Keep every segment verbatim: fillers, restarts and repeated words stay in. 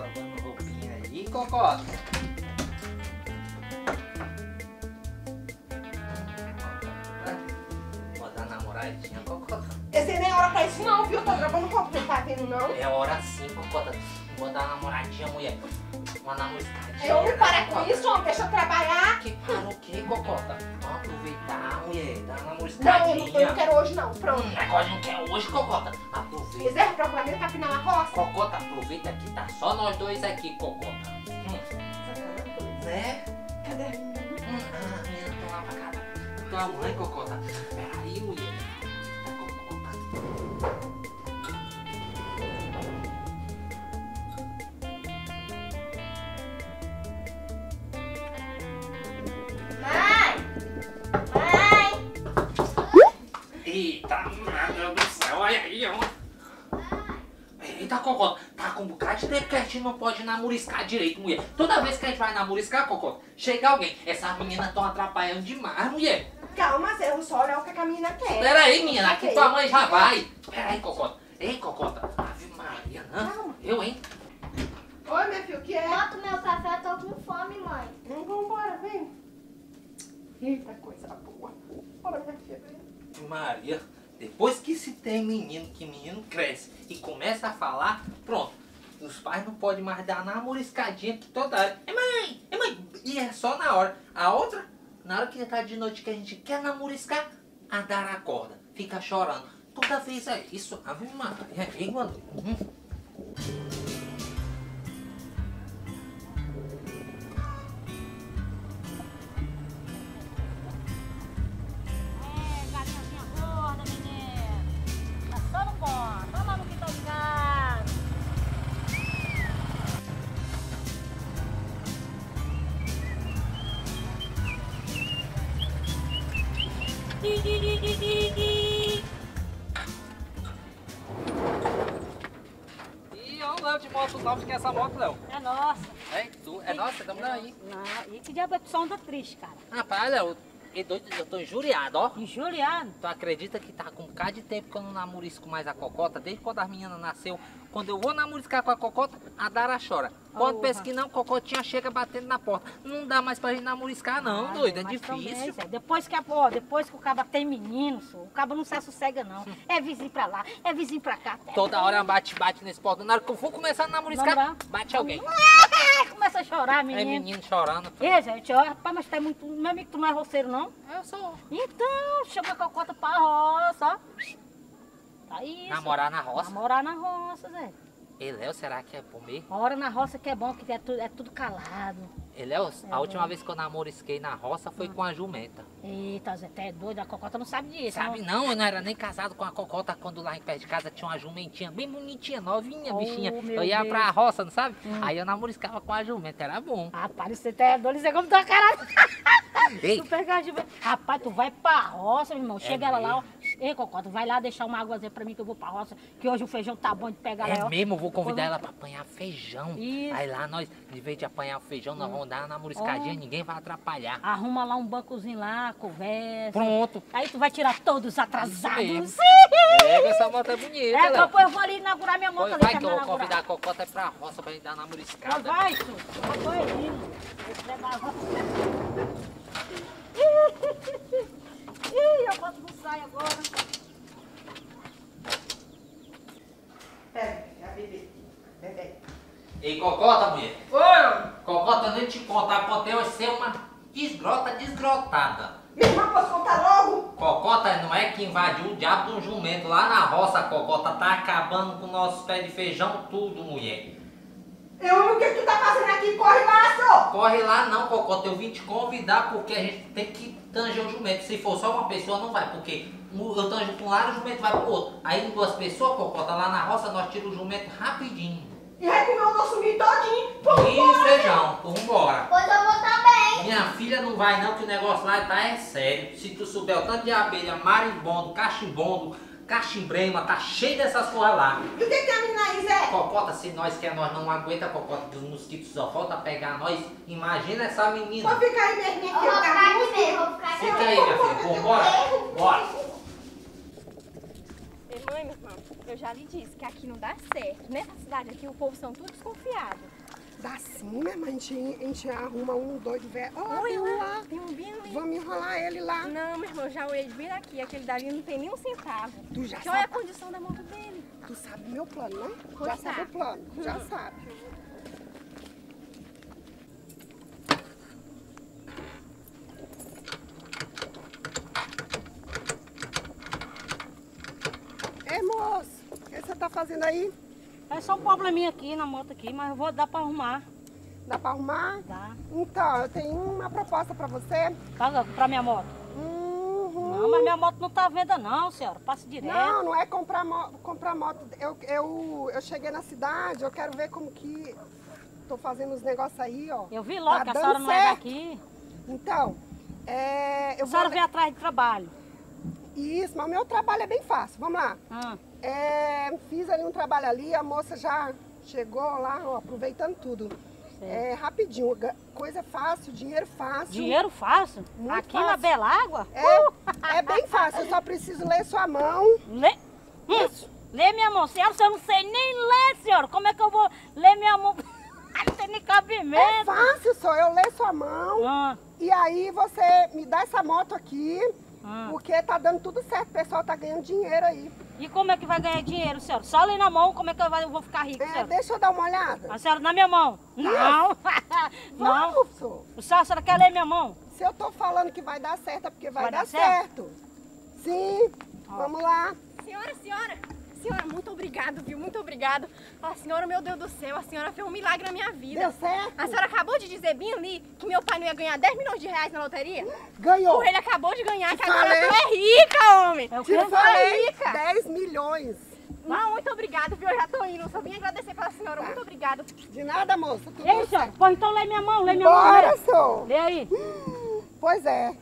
lavando roupinha aí, Cocota. Vou dar namoradinha, Cocota. Esse nem é hora pra isso não, viu? Tô gravando roupa, não tá vendo não? É hora sim, Cocota. Vou dar namoradinha, mulher. Uma namoradinha. Eu me parar com isso, homem, deixa eu trabalhar. Que para o que, Cocota? Vamos aproveitar, mulher. Dar uma Não, eu namoradinha. não, eu não quero hoje não, pronto. Hum, agora não quer hoje, Cocota. Aproveita. Reserva pra Flamengo capinar na roça. Cocota, aproveita que tá só nós dois aqui, Cocota. Hum. Né? Cadê a menina? Hum, ah, a menina tá lá pra casa. Tua mãe, Cocota. Peraí, mulher. Tá, Cocota. Eita, meu Deus do céu, olha aí, ó. Eita, Cocota, tá com um bocado de tempo que a gente não pode namoriscar direito, mulher. Toda vez que a gente vai namoriscar, Cocota, chega alguém. Essas meninas estão atrapalhando demais, mulher. Calma, Zé, eu só olhar o que a menina quer. Pera aí, menina, aqui tua mãe já vai. Pera aí, Cocota. Ei, Cocota. Ave Maria, não. Calma. Eu, hein? Oi, minha filha, o que é? Bota o meu café, eu tô com fome, mãe. Hum, vambora, vem. Eita, coisa boa. Bora, minha filha, vem. Maria, depois que se tem menino, que menino cresce e começa a falar, pronto. Os pais não podem mais dar namoriscadinha que toda hora. É mãe, é mãe. E é só na hora. A outra, na hora que tá de noite que a gente quer namoriscar, a dar a corda. Fica chorando. Toda vez é isso. Ave Maria, hein, mano? Uhum. E eu Léo de moto nova, que é essa moto, Léo? É nossa. É, tu, é nossa, estamos aí. Não, e que diabo é que só anda triste, cara? Rapaz, Léo, que doido, eu tô injuriado, ó. Injuriado. Tu acredita que tá com um bocado de tempo que eu não namorisco mais a Cocota? Desde quando as meninas nasceu. Quando eu vou namoriscar com a Cocota, a Dara chora. Quando Oh, pensa que não, Cocotinha chega batendo na porta. Não dá mais pra gente namoriscar não, Ah, doido, é mas difícil. também, Zé, depois que, a- ó, depois que o caba tem menino, só, o caba não se assossega não. É vizinho pra lá, é vizinho pra cá. Toda hora bate, bate nesse portão. Na hora que eu vou começar a namoriscar, Namorar? bate alguém. Ah, começa a chorar, É menino. menino chorando. Ei, gente, ó, rapaz, mas tu é muito... Meu amigo, tu não é roceiro, não? Eu sou. Então, chama a Cocota pra roça, ó. Tá isso. Namorar na roça. Namorar na roça, Zé. E Léo, será que é bom mesmo? Uma hora na roça que é bom, que é tudo, é tudo calado. E Léo, É a última bom. vez que eu namorisquei na roça foi com a jumenta. Eita, Zé, até é doido, a Cocota não sabe disso. Sabe, não, eu não era nem casado com a Cocota quando lá em perto de casa tinha uma jumentinha bem bonitinha, novinha, Oh, bichinha. meu Eu ia Deus. pra roça, não sabe? Hum. Aí eu namoriscava com a jumenta, era bom. Rapaz, você tá doido, você como tua cara. Ei, Tu pega a jumenta. Rapaz, tu vai pra roça, meu irmão. Chega ela lá, ó. mesmo? Ei, Cocota, vai lá deixar uma águazinha pra mim que eu vou pra roça. Que hoje o feijão tá bom de pegar lá, é ó. mesmo, eu vou convidar Depois- ela pra apanhar feijão. Isso. Aí lá nós, de vez de apanhar o feijão, nós vamos dar uma namoriscadinha, Oh. ninguém vai atrapalhar. Arruma lá um bancozinho lá, conversa. Pronto. Aí tu vai tirar todos os Isso atrasados. mesmo. É, essa moto é bonita, É, Léo. depois eu vou ali inaugurar minha moto Pois ali. vai que eu terminar vou de inaugurar. convidar a Cocota pra roça pra gente dar uma Mas namoriscada. vai, tu. Eu tô indo. Esse negócio. Ih, eu boto no saio agora. Pega, a bebê. Bebê. Ei, Cocota, mulher. Oi! Cocota, eu nem te contar, contei hoje ser uma desgrota desgrotada. Minha irmã, posso contar logo? Cocota não é que invadiu o diabo de um jumento lá na roça, Cocota. Tá acabando com o nosso pé de feijão tudo, mulher. Eu, o que tu tá fazendo aqui? Corre lá, só! Corre lá não, Cocota. Eu vim te convidar porque a gente tem que tanger o jumento. Se for só uma pessoa, não vai, porque eu tanjo para um lado e o jumento vai pro outro. Aí em duas pessoas, Cocota, lá na roça, nós tiramos o jumento rapidinho. E vai comer o nosso milho todinho. Pô, E feijão, vambora. Pois eu vou também. Minha filha não vai não, que o negócio lá tá é sério. Se tu souber o tanto de abelha, marimbondo, cachimbondo, cachimbrema, tá cheio dessas coisas lá. E o que que tem a menina aí, Zé? Cocota, se nós quer, nós não aguenta, Cocota, que os mosquitos só falta pegar nós. Imagina essa menina. Pode ficar aí mesmo, minha Eu filha. vou tá ficar com aqui mesmo, vou ficar aqui Fica mesmo. aí, minha filha. Vambora. Bora. Minha mãe, meu irmão, eu já lhe disse que aqui não dá certo. Nessa cidade aqui o povo são tudo desconfiado. Dá sim, minha mãe. A gente, a gente arruma um doido velho. Ó, Oi, tem um lá. lá. Tem um bem ali. Vamos enrolar ele lá. Não, meu irmão, já olhei bem aqui. Aquele dali não tem nem um centavo. Tu já Porque olha a sabe, condição da moto dele. tu sabe meu plano, né? Pois já sabe tá. o plano, já sabe. Ei, moço, o que você tá fazendo aí? É só um probleminha aqui na moto aqui, mas eu vou dar pra arrumar. Dá pra arrumar? Dá. Então, eu tenho uma proposta pra você. Pra, pra minha moto. Uhum. Não, mas minha moto não tá à venda não, senhora. Passa direto. Não, não é comprar, mo comprar moto. Eu, eu, eu cheguei na cidade, eu quero ver como que tô fazendo os negócios aí, ó. Eu vi logo Tá que a dando senhora não é certo. daqui. Então, é, eu A vou... senhora veio atrás de trabalho. Isso, mas o meu trabalho é bem fácil. Vamos lá. Ah, É, fiz ali um trabalho ali, a moça já chegou lá, ó, aproveitando tudo. É rapidinho, ga- coisa fácil, dinheiro fácil. dinheiro fácil? Muito Aqui fácil. na Bela Água? É, é bem fácil, eu só preciso ler sua mão. Lê. Hum, lê minha mão. Senhora, se eu não sei nem ler, senhora, como é que eu vou ler minha mão? Não tem nem É cabimento. fácil só, eu ler sua mão. Ah, E aí você me dá essa moto aqui, ah. porque tá dando tudo certo, o pessoal tá ganhando dinheiro aí. E como é que vai ganhar dinheiro, senhora? Só ler na mão, como é que eu vai- eu vou ficar rico, É, senhora? deixa eu dar uma olhada. A senhora, na minha mão. Não. Não. Vamos, senhor. A senhora, a senhora quer ler minha mão? Se eu tô falando que vai dar certo, é porque vai, Vai dar, dar certo? certo. Sim, vamos lá. Senhora, senhora. Senhora, muito obrigado, viu? Muito obrigado. A senhora, meu Deus do céu, a senhora fez um milagre na minha vida. Deu certo? A senhora acabou de dizer bem ali que meu pai não ia ganhar dez milhões de reais na loteria? Ganhou. Porra, ele acabou de ganhar, que falei. agora tu é rica, homem. É o Te quê? falei, rica. dez milhões. Não, muito obrigado, viu? Eu já tô indo. Só vim agradecer pela senhora. Muito obrigado. De nada, moça. Tudo Ei, senhora, pois então lê minha mão, lê minha Bora, mão. senhor. Lê. Lê aí. Pois é.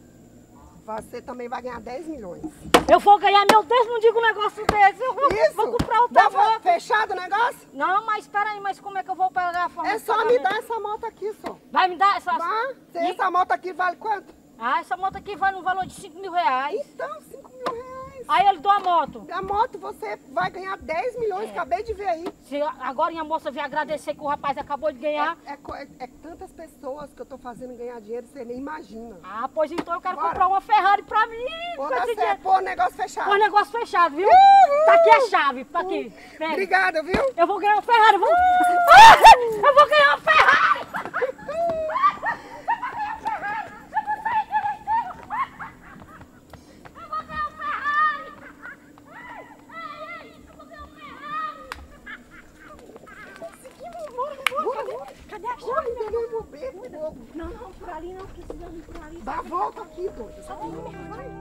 Você também vai ganhar dez milhões. Eu vou ganhar, meu Deus, não digo um negócio desse. Eu vou, Isso. vou comprar outra Dá pra- moto. Fechado o negócio? Não, mas espera aí, mas como é que eu vou pagar a forma É de só me pagamento? dar essa moto aqui, só. Vai me dar essa... Tá? E- Essa moto aqui vale quanto? Ah, essa moto aqui vai no valor de cinco mil reais. Então, cinco mil reais. Aí ele deu a moto. A moto você vai ganhar dez milhões, acabei de ver aí. Se agora minha moça vir agradecer que o rapaz acabou de ganhar. É, é co- é- é tantas pessoas que eu tô fazendo ganhar dinheiro, você nem imagina. Ah, pois então eu quero Bora. comprar uma Ferrari pra mim. Pô, com dá esse certo, dinheiro. pô, negócio fechado. Põe o negócio fechado, viu? Uhul. Tá aqui a chave. Tá aqui. Pega. Obrigada, viu? Eu vou ganhar uma Ferrari. Vou... Ah, eu vou ganhar uma Ferrari. Cadê a Oi, chave? eu nem vou ver, fogo. Não, não, por ali não. Precisamos ir por ali. Dá a volta aqui, doido. Só vem, meu irmão. Vai.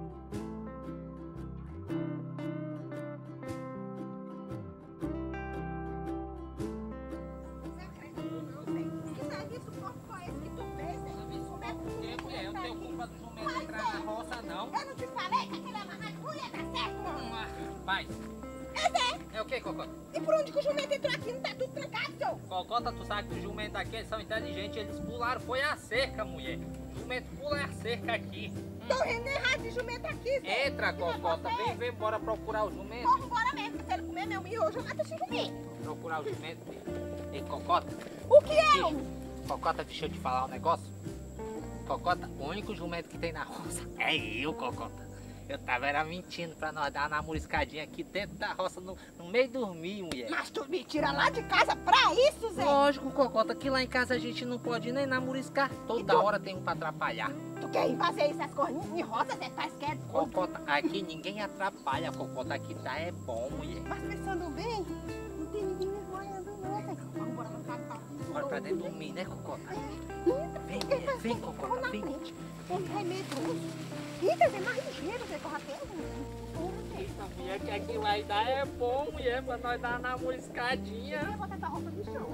Eu não tenho culpa do jumento entrar na roça, não. Eu não te falei que aquele amarrado não ia dar certo? Hum, Vai. É o que, Cocota? E por onde que o jumento entrou aqui? Não tá tudo trancado, senhor? Cocota, tu sabe que os jumentos aqui eles são inteligentes, eles pularam, foi a cerca, mulher. O jumento pula a cerca aqui. Tô rindo errado de jumento aqui, senhor. Entra, Cocota, vem, vem, bora procurar o jumento. Vamos embora mesmo. Se ele comer meu miojo, eu mato esse jumento. Procurar o jumento. Ei, Cocota. O que é, homem? Cocota, deixa eu te falar um negócio. Cocota, o único jumento que tem na roça é eu, Cocota. Eu tava era mentindo pra nós dar uma namoriscadinha aqui dentro da roça, no, no meio do dormir, mulher. Mas tu me tira lá de casa pra isso, Zé? Lógico, Cocota, que lá em casa a gente não pode nem namoriscar. Toda Então- hora tem um pra atrapalhar. Tu quer ir fazer essas coisas em roça, Zé? Faz que é doido. Cocota, aqui ninguém atrapalha, Cocota, aqui tá é bom, mulher. Mas pensando bem, não tem ninguém me olhando não, Zé. Vamos embora pra casa. Bora pra dentro dormir, né, Cocota? Vem, mulher, vem, Cocota, vem. Ele é medroso. Eita, Zé, mais ligeiro, Zé, corra tempo. Eita, mulher, que aqui lá dar é bom, mulher, pra nós dar uma namoriscadinha. Eu vou botar essa roupa no chão.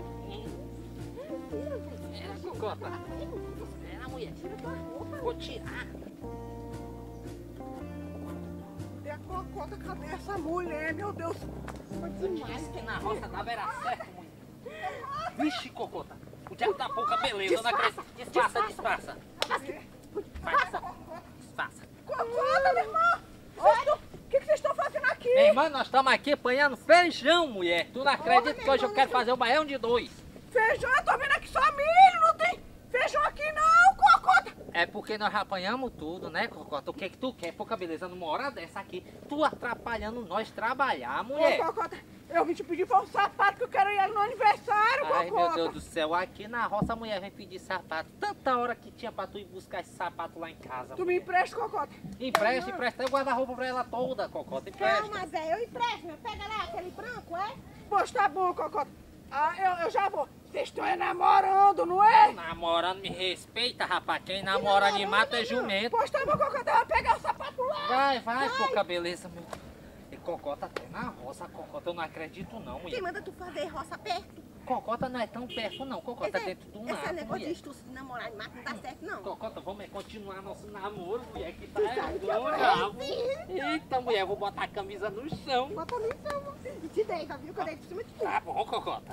É, Cocota. É, mulher. Tira tua roupa. Vou tirar. Cadê a Cocota? Cadê essa mulher? Meu Deus. Foi Eu demais. disse que na roça dava era certo, mulher. Vixe, Cocota. O diabo da pouca beleza, eu não acredito. Disfarça, disfarça. Vai, disfarça. Cocota, meu irmão. Olha, o que, que vocês estão fazendo aqui? Minha irmã, nós estamos aqui apanhando feijão, mulher. Tu não acredita que hoje eu quero fazer o baião de dois. Feijão, eu tô vendo aqui só milho, não tem feijão aqui não, Cocota. É porque nós apanhamos tudo, né, Cocota? O que é que tu quer, pouca beleza, numa hora dessa aqui? Tu atrapalhando nós trabalhar, mulher. Ô, Cocota, eu vim te pedir pra um sapato que eu quero ir no aniversário, Ai, Cocota. meu Deus do céu, aqui na roça a mulher vem pedir sapato. Tanta hora que tinha pra tu ir buscar esse sapato lá em casa. Tu me mulher. empresta, Cocota? Empresta, empresta. Eu guarda-roupa pra ela toda, Cocota. Empresta. Calma, Zé, eu empresto, meu. Pega lá aquele branco, é? Pois tá bom, Cocota. Ah, eu, eu já vou. Vocês estão é namorando, não é? Namorando, me respeita, rapaz. Quem namora de mata é jumento. Pois tá bom, Cocota. Eu vou pegar o sapato lá. Vai, vai, pouca beleza, meu. E Cocota até na roça, Cocota. Eu não acredito não, Quem mulher. manda tu fazer roça perto? Cocota não é tão perto não. Cocota é Esse, dentro do esse mato, negócio mulher. de estudo de namorar de mato não dá certo, não. Cocota, vamos é continuar nosso namoro, mulher, que tá sabe que é eu bom, vou já. Eita, mulher, eu vou botar a camisa no chão. Bota ali, então. E te deita, viu? Que eu deito por cima de tu. Tá bom, Cocota.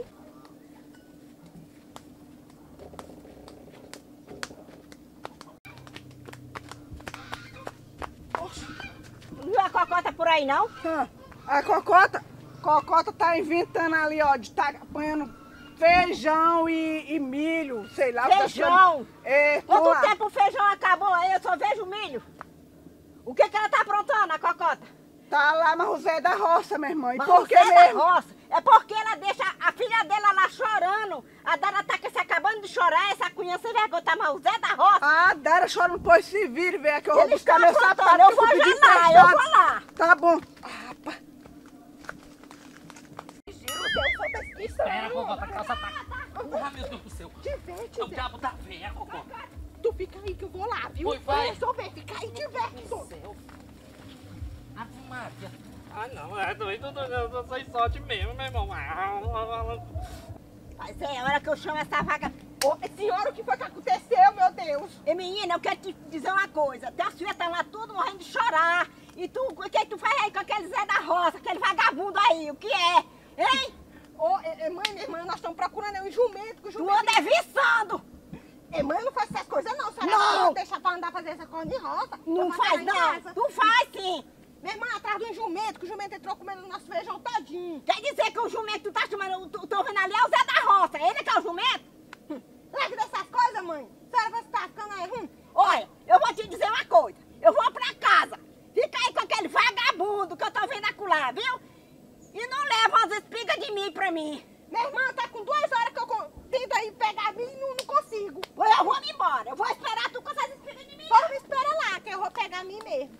Não viu a Cocota por aí, não? Ah, a Cocota, Cocota tá inventando ali, ó, de tá apanhando feijão e, e milho, sei lá. o que tá Feijão! chamando. É, Quanto lá. tempo o feijão acabou aí? Eu só vejo milho. O que que ela tá aprontando, a Cocota? Tá lá, mas o Zé é da roça, minha irmã. E Mas por que você é da mesmo? roça. É porque ela deixa a filha dela lá chorando. A Dara tá se acabando de chorar, essa cunha sem vergonha, tá, mas o Zé da roça. Ah, Dara chorando, pois se vire, velho, que eu vou Eles buscar estão meu aprontando, sapato. eu que vou pedi já lá, emprestado. eu vou lá. Tá bom. Ah, pá. Espera, Cocota, a calça tá... Ah, meu Deus do céu. Te vê, te É o vê. diabo da veia, Cocota. Tu fica aí que eu vou lá, viu? Foi, vai. Eu resolver, fica aí, te vê. Meu Deus do céu. Ave Maria. Ah, não, é doido, eu sou sorte mesmo, meu irmão. Mas é hora que eu chamo essa vaga. Ô, senhora, o que foi que aconteceu, meu Deus? Ei, menina, eu quero te dizer uma coisa. Teus filhos estão lá tudo morrendo de chorar. E tu, o que tu faz aí com aquele Zé da roça, aquele vagabundo aí? O que é? Hein? Ô, é, é, mãe, minha irmã, nós estamos procurando é um jumento, que o Tu jumento... anda é viçando. É, mãe, eu não faço essas coisas não, senhora. Não. Não deixa pra andar fazer essa coisa de roça. Não Eu faço faz ela em não. casa. Tu faz sim. Minha irmã, atrás de um jumento, que o jumento entrou comendo o nosso feijão todinho. Quer dizer que o jumento que tu tá chamando, tu, tô vendo ali é o Zé da roça. Ele que é o jumento? Larga dessas coisas, mãe. Senhora, você tá ficando aí ruim? Olha, eu vou te dizer uma coisa. Eu vou pra casa. Fica aí com aquele vagabundo que eu tô vendo acolá, viu? E não leva umas espigas de mim pra mim. Minha irmã tá com duas horas que eu con- tento aí pegar mim e não, não consigo. Pois eu vou me embora. Eu vou esperar tu com essas espigas de mim. Só me espera lá, que eu vou pegar a mim mesmo.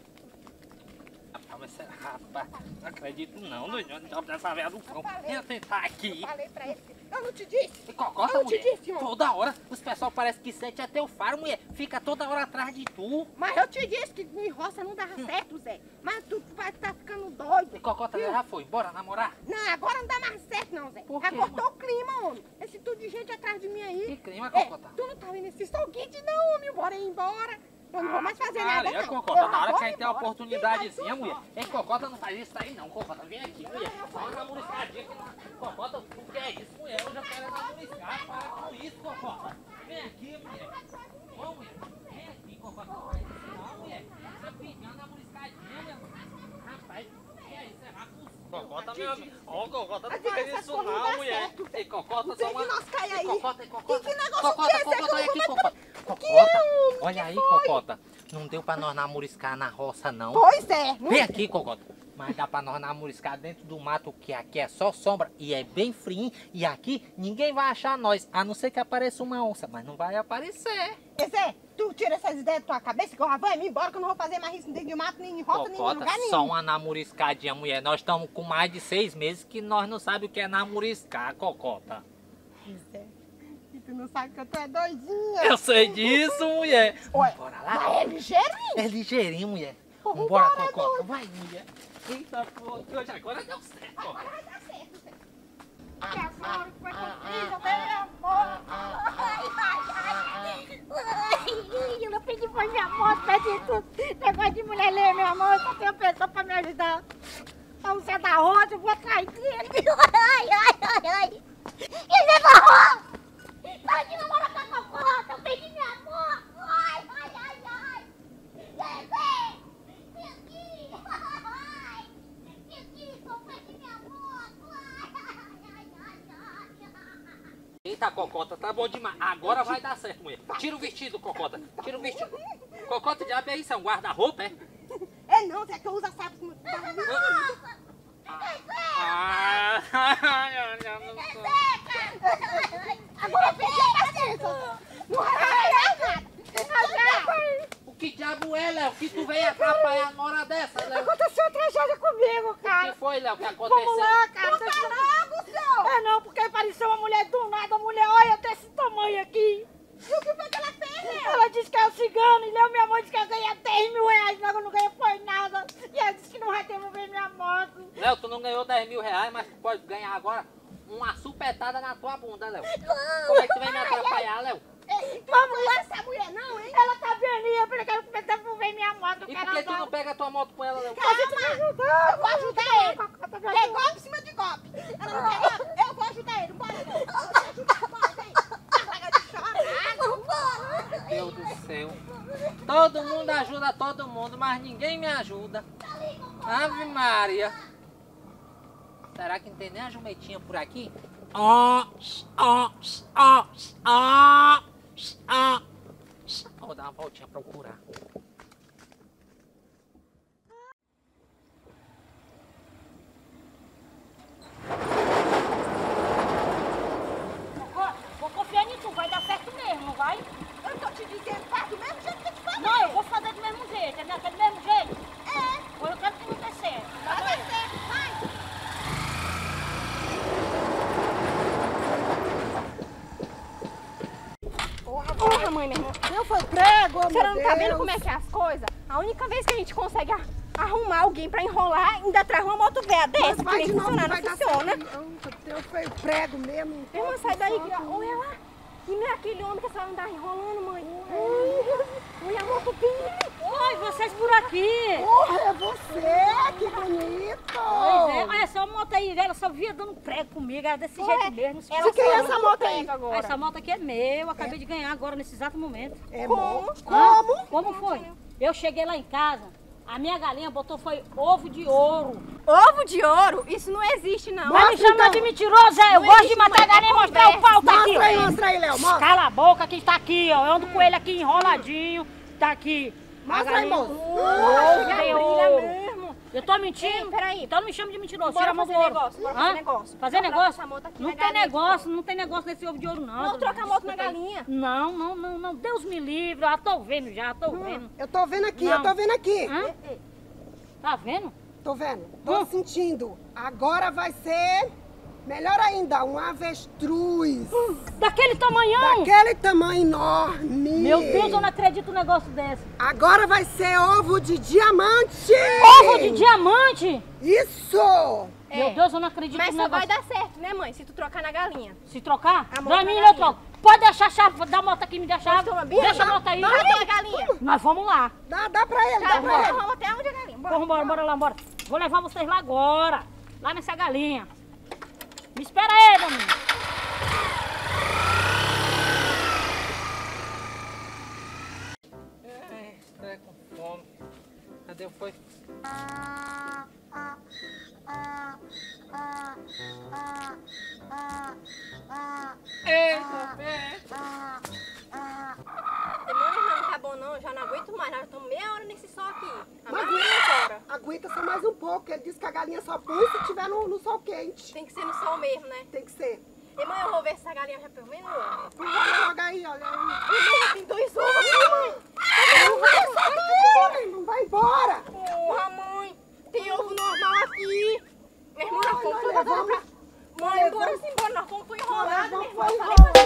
Rapaz, mas, rapaz, não acredito não, doido. Não dessa velha do cão. falei. Eu tentar aqui. Falei pra ele. Eu não te disse? E Cocota, Eu te mulher, disse, ó. toda hora, os pessoal parece que sente até o faro, mulher. Fica toda hora atrás de tu. Mas eu te disse que em roça não dava certo, Zé. Mas tu vai estar ficando doido. E Cocota já foi, bora namorar? Não, agora não dá mais certo não, Zé. Por Já quê, cortou o clima, homem. Esse tudo de gente atrás de mim aí. Que clima, É, Cocota? tu não tá vendo esse solguite não, homem. Bora ir embora. Eu não vou mais fazer nada Maria, não. Cocota, Eu na hora vou que a gente tem a embora. oportunidadezinha, mulher. Ei, Cocota, não faz isso aí não, Cocota. Vem aqui, mulher. Só uma namoriscadinha aqui. na- Cocota, o que é isso, mulher? Eu já quero namoriscar. Para com isso, Cocota. Vem aqui, mulher. Ô, mulher. Vem aqui, Cocota. Não faz isso não, mulher. Você pediu uma namoriscadinha, meu irmão. Rapaz, o que é isso? É raposo. Cocota, meu amigo. Ô, Cocota, não Agora faz essas isso coisas não não, dá mulher. certo. Ei, Cocota, Tem só uma... que nós cair Ei, aí. Cocota, ei, Cocota. Que negócio Cocota, que é esse? É que Cocota, eu olha vou aqui, meter- Cocota. Que Cocota, é, homem? olha Que aí, foi? Cocota. Não deu pra nós namoriscar na roça, não. Pois é. Não Vem aqui, Cocota. Mas dá pra nós namoriscar dentro do mato, que aqui é só sombra e é bem frio. E aqui ninguém vai achar nós, a não ser que apareça uma onça. Mas não vai aparecer. Zé, tu tira essas ideias da tua cabeça que eu já vou me embora, que eu não vou fazer mais isso dentro de mato, nem em roça, nem em Cocota, lugar nenhum. só uma namoriscadinha, mulher. Nós estamos com mais de seis meses que nós não sabemos o que é namoriscar, Cocota. Zé, e tu não sabe que eu tô é doidinha. Eu sei disso, mulher. Ué, Bora lá. Mas é ligeirinho. É ligeirinho, mulher. Vambora, Vambora, Cocota. Vai, mulher. Eita, pô. Hoje agora deu certo, Cocota. Vai dar certo, Zé. Que agora que vai contigo, meu amor. Ai, ai, ai. Ai, eu não pedi pra minha moto, pedi tudo. Negócio de mulher ler, meu amor, só tem uma pessoa pra me ajudar. É o Zé da roça, eu vou atrás dele. Ai, ai, ai, ai. E Zé da roça? Para de namorar com a Cocota, eu pedi minha moto. Ai, ai, ai, ai. Zé, vem aqui. Ai, vem aqui, eu pedi minha moto. Ai, ai, ai, ai, ai. Eita, Cocota, tá bom demais. Agora vai dar certo, mulher. Tira o vestido, Cocota. Tira o vestido. Cocota, diabo é isso? É um guarda-roupa, é? É não, Zé, que eu uso a saia com... Ah, Agora eu perdi a paciência. Não é nada. o que diabo é, Léo? Que tu veio atrapalhar na hora dessa, Léo? Aconteceu uma tragédia comigo, O cara. que foi, Léo, que aconteceu? Vamos lá, cara. Não tá logo, senhor. É não, porque apareceu uma mulher do nada, a mulher, olha desse tamanho aqui. E o que foi que ela fez, né? Ela disse que é o cigano, e Léo, minha mãe disse que eu ganhei dez mil reais, mas eu não ganhei foi nada. E ela disse que não vai devolver minha moto. Léo, tu não ganhou dez mil reais, mas tu pode ganhar agora uma supetada na tua bunda, Léo. Como é que tu vem me atrapalhar, Léo? Ei, vamos lá essa mulher não, hein? Ela tá vendo e eu falei que eu quero devolver minha moto. Eu E quero por que tu andar. não pega a tua moto com ela, Léo? Calma, ajudar. eu vou ajudar ele. Cocota, me É ajuda. golpe em cima de golpe. Ela não quer golpe? Eu vou ajudar ele. Bora, bora. Eu vou ajudar, bora, vem. Larga de chorar. Vambora. Meu Deus do céu. Todo mundo ajuda todo mundo, mas ninguém me ajuda. Ave Maria. Será que não tem nem a jumentinha por aqui? Ó, ó, ó, ó, ó. Vou dar uma voltinha pra procurar. Cocota, vou confiar em tu, vai dar certo mesmo, não vai? Eu tô te dizendo, faz do mesmo jeito que eu te falei. Não, eu vou fazer do mesmo jeito, é minha- é do mesmo jeito. É, Ou eu quero que não dê certo. Tá vai bem? dar certo, vai. Porra, mãe, meu irmão. Eu foi prego, A meu senhora não tá vendo Deus. como é que é as coisas? A única vez que a gente consegue a- arrumar alguém pra enrolar, ainda traz uma moto velha Mas dessa, que vai nem de novo, funcionar, não vai dar funciona. certo. Não, eu foi prego mesmo. Minha irmã, sai daí, que, olha lá. E não é aquele homem que a senhora não tá enrolando, mãe. Olha a moto dele. Oi, vocês por aqui. Porra, é você, que bonito. Pois é, olha essa moto aí, ela só via dando prego comigo, era desse jeito mesmo. Ela De quem é só essa anda moto no aí? prego agora. Essa moto aqui é meu, eu acabei de ganhar agora nesse exato momento. É Como? bom. Hã? Como? Como foi? Eu cheguei lá em casa, a minha galinha botou foi ovo de ouro. Ovo de ouro? Isso não existe, não. Mas me Mostra, chama então. de mentiroso, é? Eu Não gosto de existe, matar a mãe, é galinha e mostrar o pau, tá aqui. Mostra aí, ó. mostra aí, Léo, mostra. Cala a boca que está aqui, ó. Eu ando com ele aqui enroladinho, tá aqui. A Mostra aí, galinha- moço. Ovo de brilha ouro. mesmo. Eu tô mentindo? Ei, peraí. Então não me chama de mentiroso. Bora Tira a mão fazer do ouro. negócio, bora Hã? fazer negócio. Fazer Vamos trocar negócio? essa moto aqui Não na tem galinha. negócio, não tem negócio nesse ovo de ouro, não. Vamos trocar a moto na galinha. Não, não, não, não. Deus me livre, eu já tô vendo já, tô vendo. Eu tô vendo aqui, Não. eu tô vendo aqui. Hã? Tá vendo? Tô vendo, tô Hum. sentindo. Agora vai ser melhor ainda, um avestruz. Daquele tamanhão. Daquele tamanho enorme. Meu Deus, eu não acredito num negócio desse. Agora vai ser ovo de diamante. Ovo de diamante? Isso! É. Meu Deus, eu não acredito Mas no só vai negócio. dar certo, né, mãe? Se tu trocar na galinha. Se trocar? A moto Pra na mim eu galinha. troco. Pode deixar a chave, dá a moto aqui, me dá a chave. Gostou, Bia? Deixa a moto aí. Vai na galinha. Nós vamos lá. Dá, dá pra ele, Tá, dá pra bora, ele. vamos até onde a galinha. Bora. Vamos embora, bora lá, bora. Vou levar vocês lá agora. Lá nessa galinha. Me espera aí, meu menino. É, tá com fome. Cadê o foi? Eita, pé. Demônio, não tá bom não, eu já não aguento mais. Nós estamos meia hora nesse sol aqui. A Mas mais duas horas. aguenta só mais um pouco. Ele disse que a galinha só põe se tiver no, no sol quente. Tem que ser no sol mesmo, né? Tem que ser. E mãe, eu vou ver se essa galinha já pelo menos ovo. Joga logo aí, olha aí. Mãe, já tem dois ovos, né, mãe? Não vai sair, não vai embora. Porra, mãe. Tem ovo normal aqui. Meu irmão, nós Olha, fomos nós pra... levamos- Mãe, bora sim, bora. Nós fomos pro enrolado, meu Nós irmão. fomos Falei pro pra